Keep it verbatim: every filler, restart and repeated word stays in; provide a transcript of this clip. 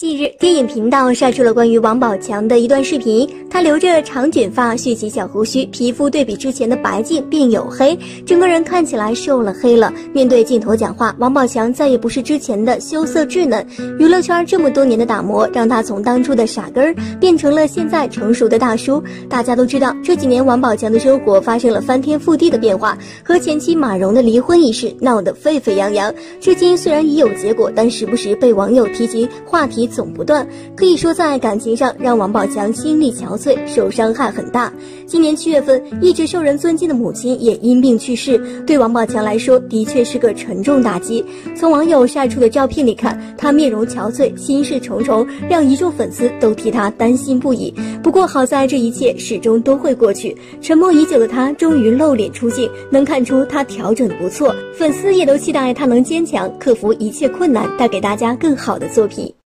近日，电影频道晒出了关于王宝强的一段视频。他留着长卷发，蓄起小胡须，皮肤对比之前的白净变黝黑，整个人看起来瘦了黑了。面对镜头讲话，王宝强再也不是之前的羞涩稚嫩。娱乐圈这么多年的打磨，让他从当初的傻根儿变成了现在成熟的大叔。大家都知道，这几年王宝强的生活发生了翻天覆地的变化，和前妻马蓉的离婚一事闹得沸沸扬扬。至今虽然已有结果，但时不时被网友提及，话题总不断，可以说在感情上让王宝强心力憔悴，受伤害很大。今年七月份，一直受人尊敬的母亲也因病去世，对王宝强来说的确是个沉重打击。从网友晒出的照片里看，他面容憔悴，心事重重，让一众粉丝都替他担心不已。不过好在这一切始终都会过去，沉默已久的他终于露脸出镜，能看出他调整得不错，粉丝也都期待他能坚强，克服一切困难，带给大家更好的作品。